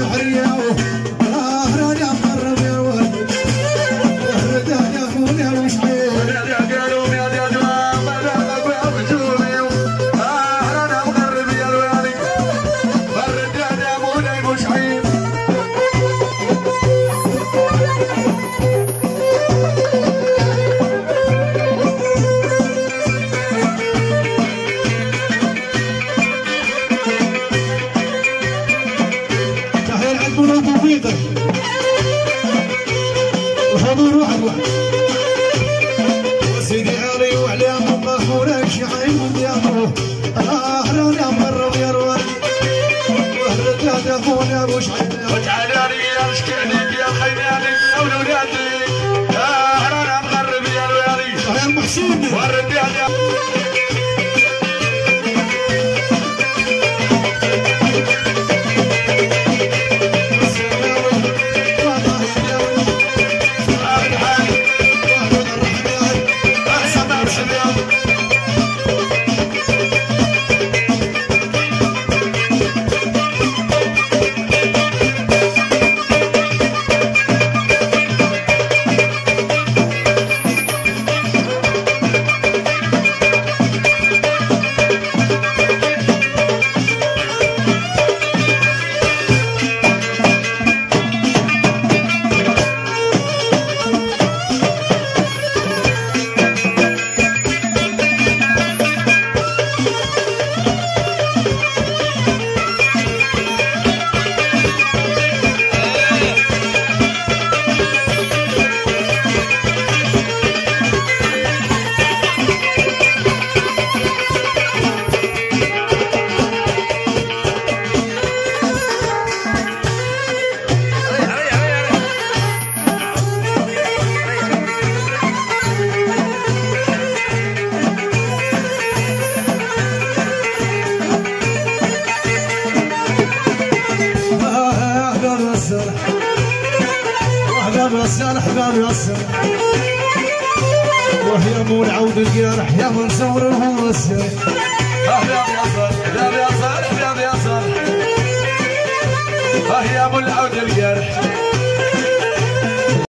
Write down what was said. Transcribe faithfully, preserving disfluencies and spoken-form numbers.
الحضور واحد واحد وسيدي علي وعليهم مغفورك شعيب وديانه اهلا يا مرة يا روالي واهلك يا دافون يا ابو شعيب واجعل لي اشكي عليك يا خيالي يا ولادي اهلا يا مغرب يا الوالي يا المحسين والرجال يا احباب الصالح وهي مو العود الجارح يا منصور وهو السرح اهلا يا صالح يا صالح يا صالح وهي مو العود الجارح